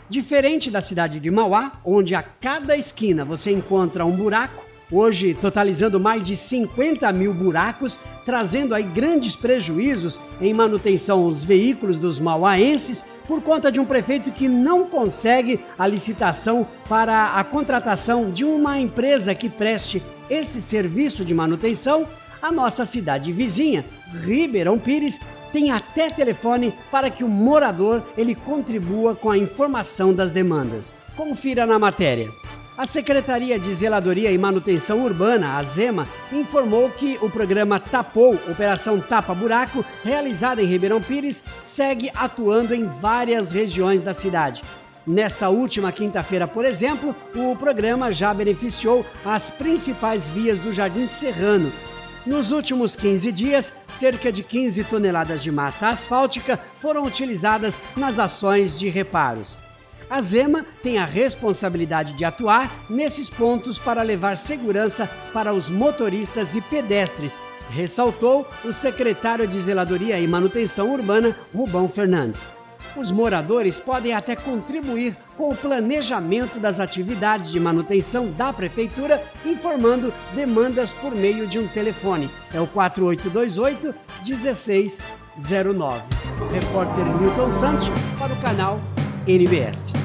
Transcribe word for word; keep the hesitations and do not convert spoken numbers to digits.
Diferente da cidade de Mauá, onde a cada esquina você encontra um buraco, hoje totalizando mais de cinquenta mil buracos, trazendo aí grandes prejuízos em manutenção aos veículos dos mauaenses, por conta de um prefeito que não consegue a licitação para a contratação de uma empresa que preste esse serviço de manutenção. A nossa cidade vizinha, Ribeirão Pires, tem até telefone para que o morador ele contribua com a informação das demandas. Confira na matéria. A Secretaria de Zeladoria e Manutenção Urbana, a ZEMA, informou que o programa Tapou, Operação Tapa Buraco, realizada em Ribeirão Pires, segue atuando em várias regiões da cidade. Nesta última quinta-feira, por exemplo, o programa já beneficiou as principais vias do Jardim Serrano. Nos últimos quinze dias, cerca de quinze toneladas de massa asfáltica foram utilizadas nas ações de reparos. A ZEMA tem a responsabilidade de atuar nesses pontos para levar segurança para os motoristas e pedestres, ressaltou o secretário de Zeladoria e Manutenção Urbana, Rubão Fernandes. Os moradores podem até contribuir com o planejamento das atividades de manutenção da Prefeitura, informando demandas por meio de um telefone. É o quatro oito dois oito, um seis zero nove. Repórter Newton Santos para o canal N B S.